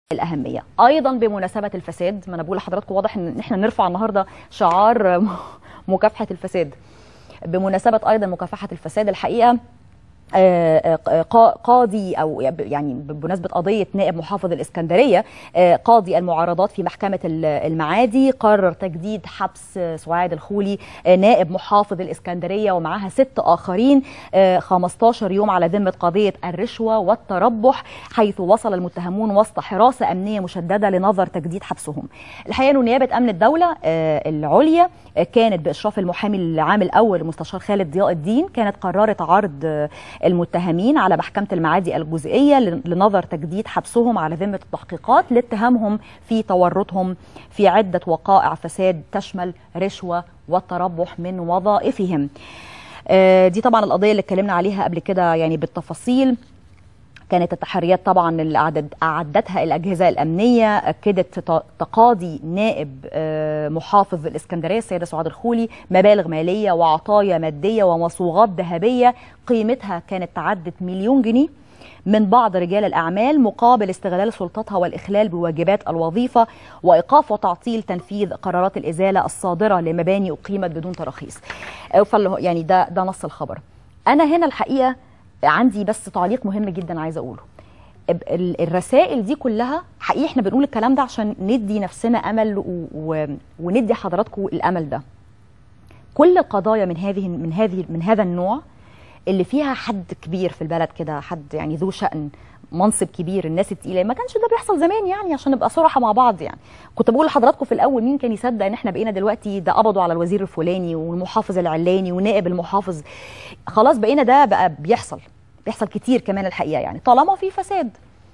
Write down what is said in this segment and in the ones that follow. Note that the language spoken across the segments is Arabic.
الأهمية. أيضا بمناسبة الفساد، ما أنا بقول لحضراتكم واضح إن إحنا نرفع النهاردة شعار مكافحة الفساد. بمناسبة أيضا مكافحة الفساد الحقيقة قاضي أو يعني بمناسبة قضية نائب محافظ الإسكندرية، قاضي المعارضات في محكمة المعادي قرر تجديد حبس سعاد الخولي نائب محافظ الإسكندرية ومعها 6 آخرين 15 يوم على ذمة قضية الرشوة والتربح، حيث وصل المتهمون وسط حراسة أمنية مشددة لنظر تجديد حبسهم. الحقيقة أن نيابة أمن الدولة العليا كانت بإشراف المحامي العام الأول المستشار خالد ضياء الدين كانت قررت عرض المتهمين على محكمة المعادي الجزئية لنظر تجديد حبسهم على ذمة التحقيقات لاتهامهم في تورطهم في عدة وقائع فساد تشمل رشوة والتربح من وظائفهم. دي طبعا القضية اللي اتكلمنا عليها قبل كده يعني بالتفاصيل. كانت التحريات طبعا اللي أعدتها الأجهزة الأمنية أكدت تقاضي نائب محافظ الإسكندرية السيدة سعاد الخولي مبالغ مالية وعطايا مادية ومصوغات ذهبية قيمتها كانت تعدت 1,000,000 جنيه من بعض رجال الأعمال مقابل استغلال سلطتها والإخلال بواجبات الوظيفة وإيقاف وتعطيل تنفيذ قرارات الإزالة الصادرة لمباني أقيمت بدون تراخيص. يعني ده نص الخبر. أنا هنا الحقيقة عندي بس تعليق مهم جدا عايزه اقوله. الرسائل دي كلها حقيقي احنا بنقول الكلام ده عشان ندي نفسنا امل وندي حضراتكم الامل ده. كل القضايا من هذا النوع اللي فيها حد كبير في البلد كده، حد يعني ذو شأن منصب كبير، الناس التقيله، ما كانش ده بيحصل زمان يعني عشان نبقى صراحه مع بعض. يعني كنت بقول لحضراتكم في الاول مين كان يصدق ان احنا بقينا دلوقتي ده قبضوا على الوزير الفلاني والمحافظ العلاني ونائب المحافظ، خلاص بقينا ده بقى بيحصل كتير كمان الحقيقه يعني طالما في فساد.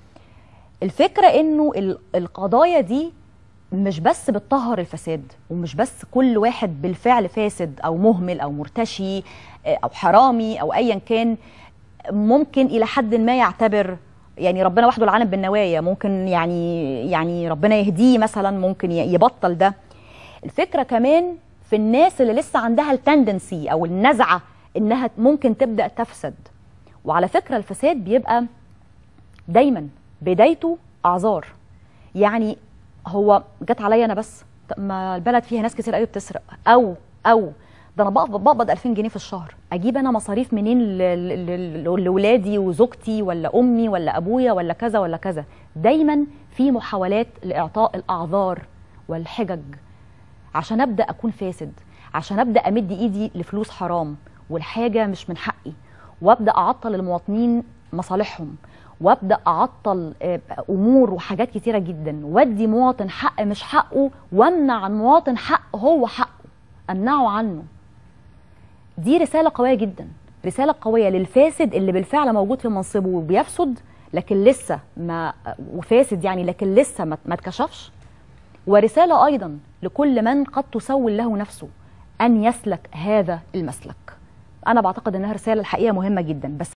الفكره انه القضايا دي مش بس بتطهر الفساد ومش بس كل واحد بالفعل فاسد او مهمل او مرتشي او حرامي او ايا كان ممكن الى حد ما يعتبر يعني ربنا وحده العالم بالنوايا، ممكن يعني ربنا يهديه مثلا، ممكن يبطل ده. الفكره كمان في الناس اللي لسه عندها التندنسي او النزعه انها ممكن تبدا تفسد. وعلى فكره الفساد بيبقى دايما بدايته اعذار، يعني هو جت عليا انا بس، ما البلد فيها ناس كتير قوي بتسرق، او ده انا بقبض 2000 جنيه في الشهر، اجيب انا مصاريف منين لاولادي وزوجتي ولا امي ولا ابويا ولا كذا ولا كذا. دايما في محاولات لاعطاء الاعذار والحجج عشان ابدا اكون فاسد، عشان ابدا امد ايدي لفلوس حرام والحاجه مش من حقي، وابدا اعطل المواطنين مصالحهم، وابدا اعطل امور وحاجات كتيره جدا، وادي مواطن حق مش حقه، وامنع عن مواطن حق هو حقه، امنعه عنه. دي رساله قويه جدا، رساله قويه للفاسد اللي بالفعل موجود في منصبه وبيفسد لكن لسه ما وفاسد يعني لكن لسه ما اتكشفش، ورساله ايضا لكل من قد تسول له نفسه ان يسلك هذا المسلك. انا بعتقد انها رساله الحقيقه مهمه جدا. بس